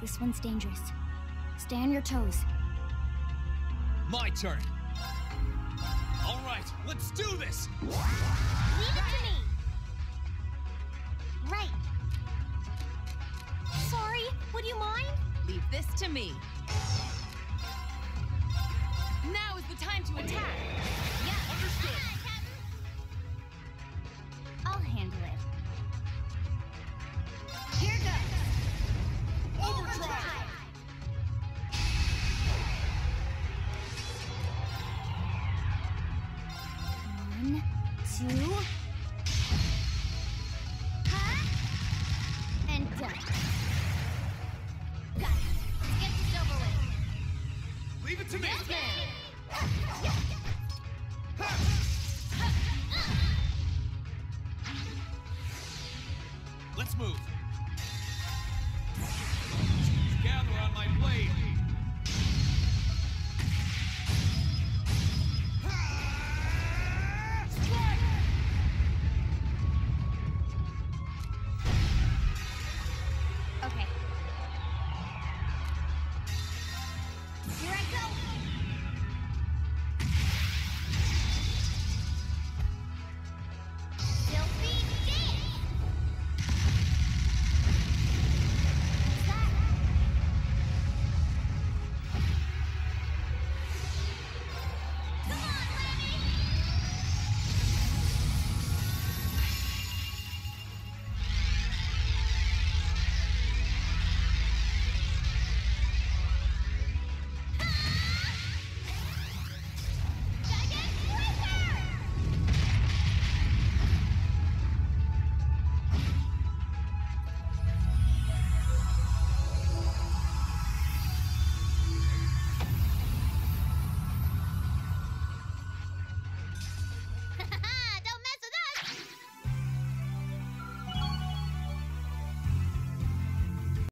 This one's dangerous. Stay on your toes. My turn. All right, let's do this. Leave it to me. Right. Sorry, would you mind? Leave this to me. Now is the time to attack. Understood.